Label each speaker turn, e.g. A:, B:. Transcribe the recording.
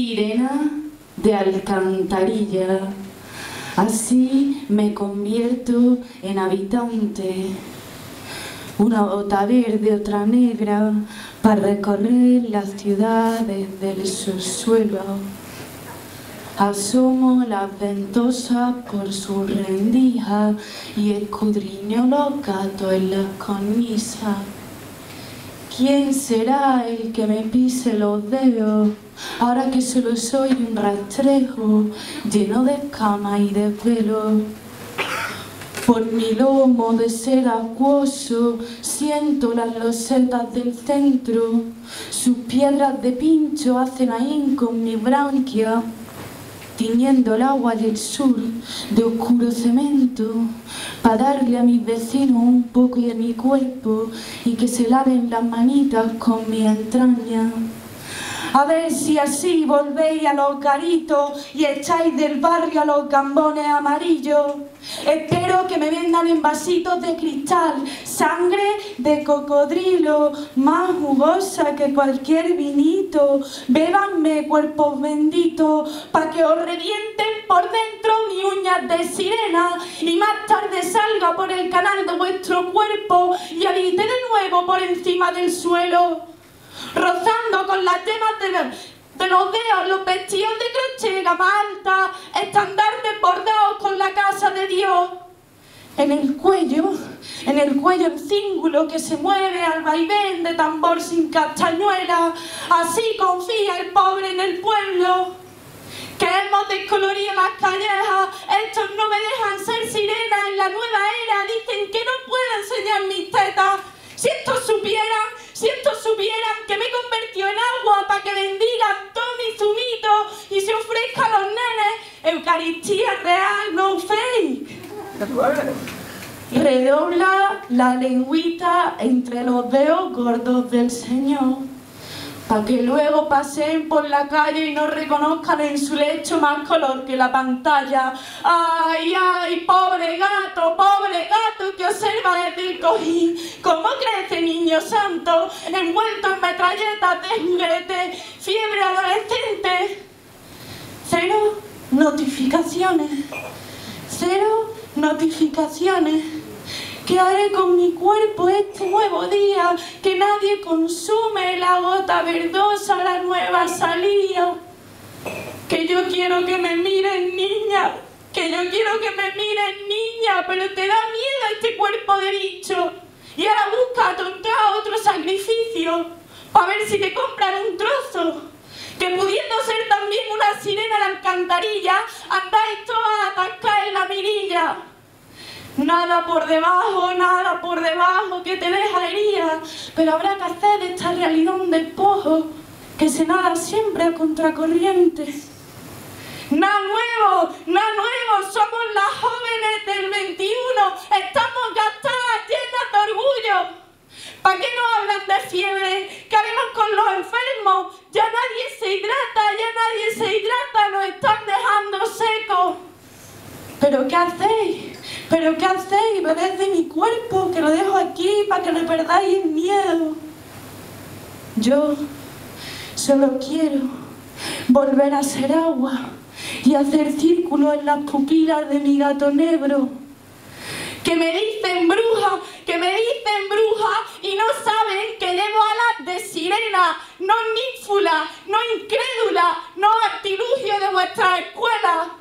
A: Sirena de alcantarilla, así me convierto en habitante. Una gota verde, otra negra, para recorrer las ciudades del subsuelo. Asomo las ventosas por su rendija y escudriño los gatos en las cornisas. ¿Quién será el que me pise los dedos, ahora que solo soy un rastrejo lleno de escamas y de pelo? Por mi lomo de seda acuoso siento las losetas del centro, sus piedras de pincho hacen ahínco con mi branquia, tiñendo el agua del sur de oscuro cemento, para darle a mis vecinos un poco de mi cuerpo y que se laven las manitas con mi entraña. A ver si así volvéis a los garitos y echáis del barrio a los gambones amarillos. Espero que me vendan en vasitos de cristal, sangre de cocodrilo, más jugosa que cualquier vinito. Bébanme, cuerpos benditos, pa' que os revienten por dentro mis uñas de sirena y más tarde salga por el canal de vuestro cuerpo y habite de nuevo por encima del suelo, rozando con las yemas de los dedos los vestidos de crochet gama alta, estandartes bordados con la casa de Dios. En el cuello el cíngulo que se mueve al vaivén de tambor sin castañuela. Así confía el pobre en el pueblo. Que hemos descolorido las callejas, estos no me dejan ser sirena en la nueva era, dicen que no puedo enseñar mis tetas. Si estos supieran que me convirtió en agua para que bendigan todo mi zumito y se ofrezca a los nenes Eucaristía real, no fake. Redobla la lengüita entre los dedos gordos del Señor, para que luego pasen por la calle y no reconozcan en su lecho más color que la pantalla. ¡Ay, ay, pobre gato que observa desde el cojín! ¿Cómo crece, niño santo, envuelto en metralletas de juguete, fiebre adolescente? Cero notificaciones. ¿Qué haré con mi cuerpo este nuevo día? Que nadie consume la gota verdosa, la nueva salida. Que yo quiero que me miren, niña. Pero te da miedo este cuerpo de bicho. Y ahora busca atontar otro sacrificio para ver si te compran un trozo. Que pudiendo ser también una sirena de alcantarilla, andáis todas atascadas en la mirilla. Nada por debajo que te deja herida, pero habrá que hacer de esta realidad un despojo que se nada siempre a contracorriente. Nada nuevo, somos las jóvenes del 21, estamos gastadas, llenas de orgullo. ¿Para qué nos hablan de fiebre? ¿Qué haremos con los enfermos? Ya nadie se hidrata, nos están dejando secos. ¿Pero qué hacéis? Bebed de mi cuerpo, que lo dejo aquí para que no perdáis el miedo. Yo solo quiero volver a ser agua y hacer círculos en las pupilas de mi gato negro. Que me dicen bruja y no saben que llevo alas de sirena, no ninfula, no incrédula, no artilugio de vuestras escuelas.